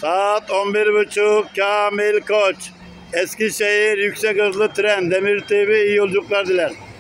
Saat 11.30 Kamil Koç. Eskişehir yüksek hızlı tren. Demir TV iyi yolculuklar diler.